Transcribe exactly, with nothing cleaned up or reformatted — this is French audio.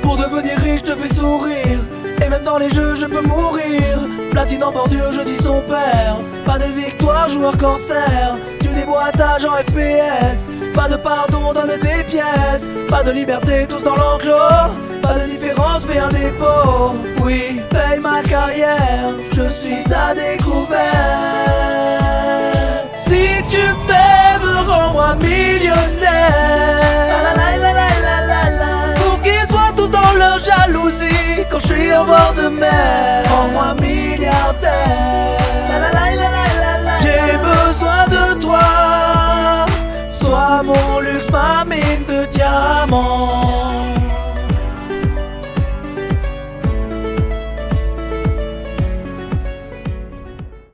Pour devenir riche je te fais sourire. Et même dans les jeux je peux mourir. Platine en bordure, je dis son père. Pas de victoire, joueur cancer. Tu déboîtages en F P S. Pas de pardon, donne des pièces. Pas de liberté, tous dans l'enclos. Pas de différence, fais un dépôt. Oui, paye ma carrière, je suis à découvert. Si tu m'aimes, rends-moi millionnaire. Pour qu'ils soient tous dans leur jalousie quand je suis au bord de mer. Rends-moi milliardaire.